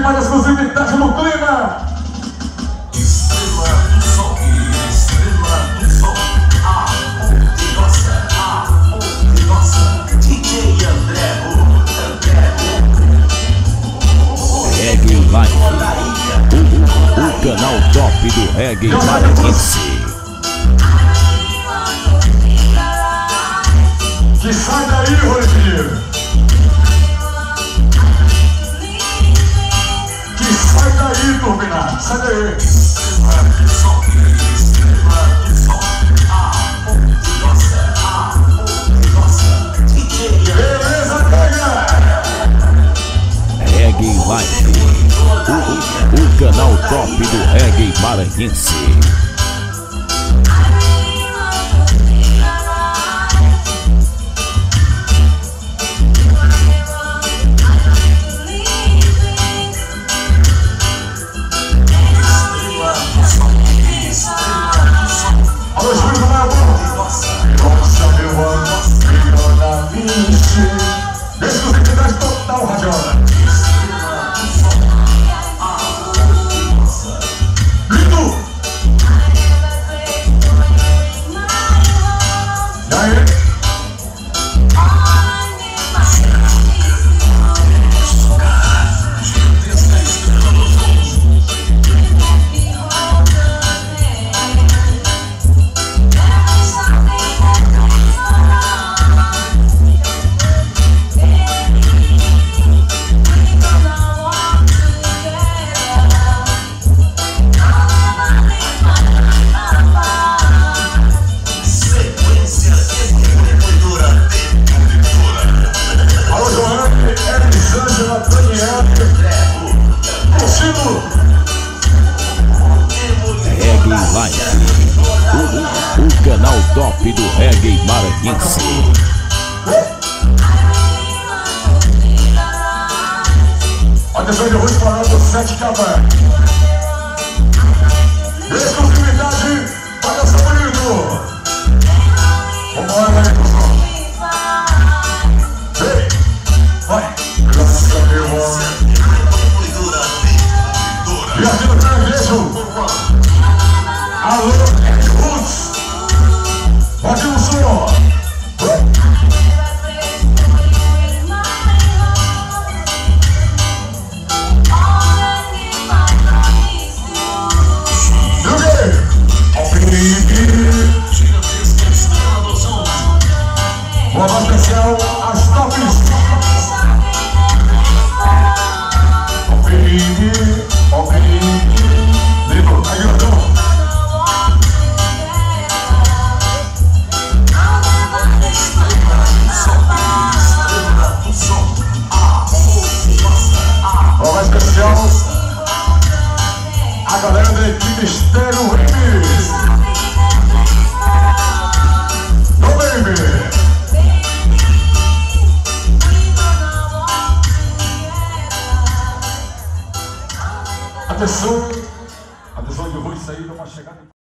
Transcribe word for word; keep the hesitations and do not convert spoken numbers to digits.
mais exclusividade no clima. Estrela do Som, Estrela do Som, a poderosa, a poderosa, D J André, André, Reggae Live, o, o canal top do reggae maranhense. Que sai daí, Rodrigo. Que sai daí, Turbina. Sai daí. Estrela do Som, Estrela do Som, a poderosa, a poderosa, D J André. Beleza, pega. Reggae Live, o, o canal top do reggae maranhense. Exclusividade total, Radiola. Lindo! E aí? Reggae Live, o, o canal top do reggae maranhense. Atenção, eu vou falar do sete Cabanhas. Exclusividade para o Sabrino. Vambora, aí, pessoal. Vem, vai. Graças a Deus. E aqui no Caranguejo. Alô, Roots. Pode no som. Uma voz especial às tops. Opinique, opinique. Lindo, aí grandão. Uma voz especial a galera da equipe Estéreo Remix. No baby. Atenção, atenção, eu vou sair para chegar.